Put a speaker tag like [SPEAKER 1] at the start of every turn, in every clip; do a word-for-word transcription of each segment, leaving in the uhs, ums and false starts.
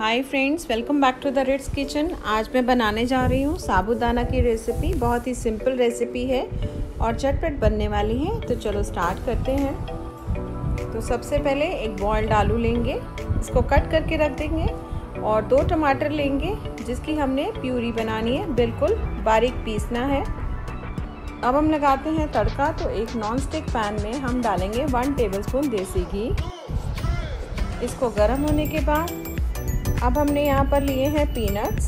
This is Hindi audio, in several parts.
[SPEAKER 1] Hi friends, welcome back to the Rits kitchen. आज मैं बनाने जा रही हूँ साबूदाना की रेसिपी। बहुत ही सिंपल रेसिपी है और झटपट बनने वाली है। तो चलो स्टार्ट करते हैं। तो सबसे पहले एक बॉइल्ड आलू लेंगे, इसको कट करके रख देंगे और दो टमाटर लेंगे जिसकी हमने प्यूरी बनानी है, बिल्कुल बारीक पीसना है। अब हम लगाते हैं तड़का। तो एक नॉन स्टिक पैन में हम डालेंगे वन टेबलस्पून देसी घी। इसको गर्म होने के बाद अब हमने यहाँ पर लिए हैं पीनट्स,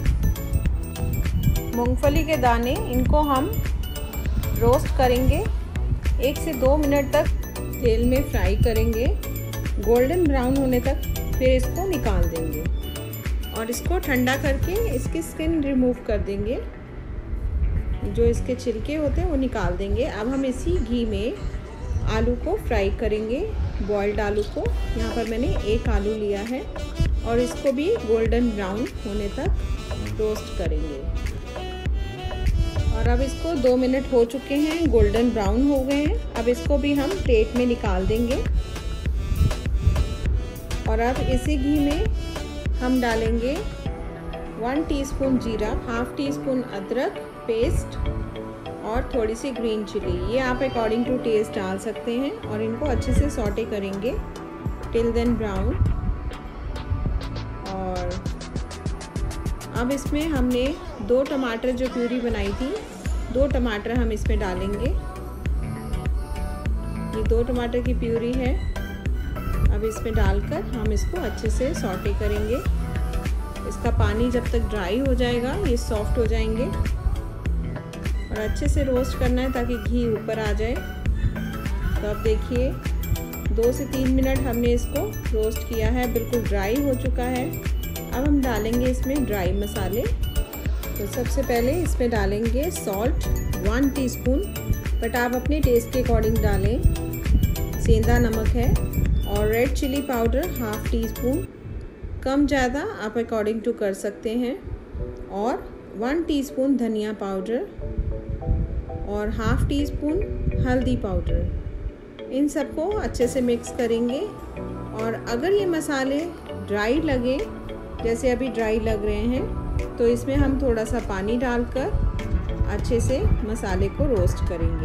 [SPEAKER 1] मूंगफली के दाने। इनको हम रोस्ट करेंगे, एक से दो मिनट तक तेल में फ्राई करेंगे, गोल्डन ब्राउन होने तक। फिर इसको निकाल देंगे और इसको ठंडा करके इसकी स्किन रिमूव कर देंगे। जो इसके छिलके होते हैं वो निकाल देंगे। अब हम इसी घी में आलू को फ्राई करेंगे, बॉइल्ड आलू को। यहाँ पर मैंने एक आलू लिया है और इसको भी गोल्डन ब्राउन होने तक रोस्ट करेंगे। और अब इसको दो मिनट हो चुके हैं, गोल्डन ब्राउन हो गए हैं। अब इसको भी हम प्लेट में निकाल देंगे। और अब इसी घी में हम डालेंगे वन टीस्पून जीरा, हाफ टी स्पून अदरक पेस्ट और थोड़ी सी ग्रीन चिली। ये आप अकॉर्डिंग टू टेस्ट डाल सकते हैं। और इनको अच्छे से सॉटे करेंगे टिल देन ब्राउन। और अब इसमें हमने दो टमाटर जो प्यूरी बनाई थी, दो टमाटर हम इसमें डालेंगे। ये दो टमाटर की प्यूरी है। अब इसमें डालकर हम इसको अच्छे से सॉटे करेंगे। इसका पानी जब तक ड्राई हो जाएगा ये सॉफ्ट हो जाएंगे। और अच्छे से रोस्ट करना है ताकि घी ऊपर आ जाए। तो अब देखिए दो से तीन मिनट हमने इसको रोस्ट किया है, बिल्कुल ड्राई हो चुका है। अब हम डालेंगे इसमें ड्राई मसाले। तो सबसे पहले इसमें डालेंगे सॉल्ट वन टीस्पून, बट आप अपने टेस्ट के अकॉर्डिंग डालें। सेंधा नमक है। और red chilli powder half teaspoon, कम ज़्यादा आप अकॉर्डिंग टू कर सकते हैं। और वन टीस्पून धनिया पाउडर और हाफ टी स्पून हल्दी पाउडर। इन सबको अच्छे से मिक्स करेंगे। और अगर ये मसाले ड्राई लगे, जैसे अभी ड्राई लग रहे हैं, तो इसमें हम थोड़ा सा पानी डालकर अच्छे से मसाले को रोस्ट करेंगे।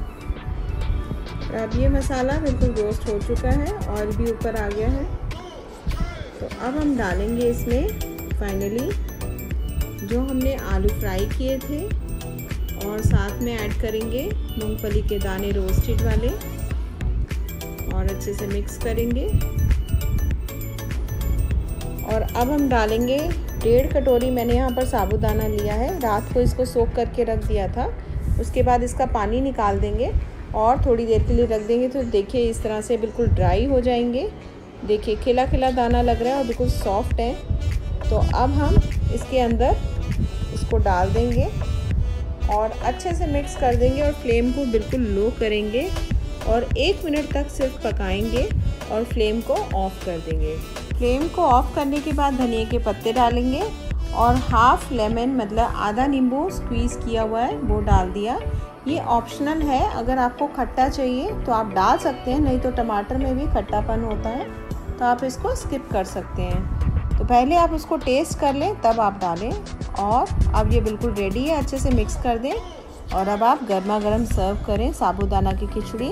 [SPEAKER 1] अब ये मसाला बिल्कुल रोस्ट हो चुका है, ऑयल भी ऊपर आ गया है। तो अब हम डालेंगे इसमें फाइनली जो हमने आलू फ्राई किए थे और साथ में ऐड करेंगे मूंगफली के दाने रोस्टेड वाले और अच्छे से मिक्स करेंगे। और अब हम डालेंगे डेढ़ कटोरी, मैंने यहाँ पर साबूदाना लिया है, रात को इसको सोक करके रख दिया था। उसके बाद इसका पानी निकाल देंगे और थोड़ी देर के लिए रख देंगे। तो देखिए इस तरह से बिल्कुल ड्राई हो जाएंगे। देखिए खिला खिला दाना लग रहा है और बिल्कुल सॉफ्ट है। तो अब हम इसके अंदर इसको डाल देंगे और अच्छे से मिक्स कर देंगे और फ्लेम को बिल्कुल लो करेंगे और एक मिनट तक सिर्फ पकाएंगे और फ्लेम को ऑफ कर देंगे। फ्लेम को ऑफ करने के बाद धनिया के पत्ते डालेंगे और हाफ लेमन, मतलब आधा नींबू स्क्वीज़ किया हुआ है वो डाल दिया। ये ऑप्शनल है, अगर आपको खट्टा चाहिए तो आप डाल सकते हैं, नहीं तो टमाटर में भी खट्टापन होता है तो आप इसको स्किप कर सकते हैं। तो पहले आप उसको टेस्ट कर लें तब आप डालें। और अब ये बिल्कुल रेडी है, अच्छे से मिक्स कर दें और अब आप गर्मा गर्म सर्व करें साबूदाना की खिचड़ी।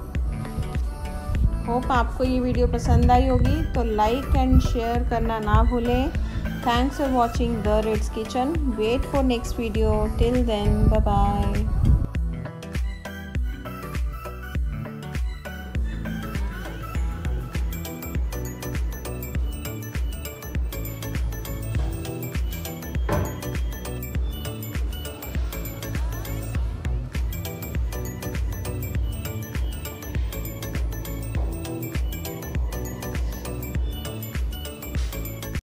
[SPEAKER 1] होप आपको ये वीडियो पसंद आई होगी, तो लाइक एंड शेयर करना ना भूलें। Thanks for watching the Rits kitchen. Wait for next video. Till then bye bye.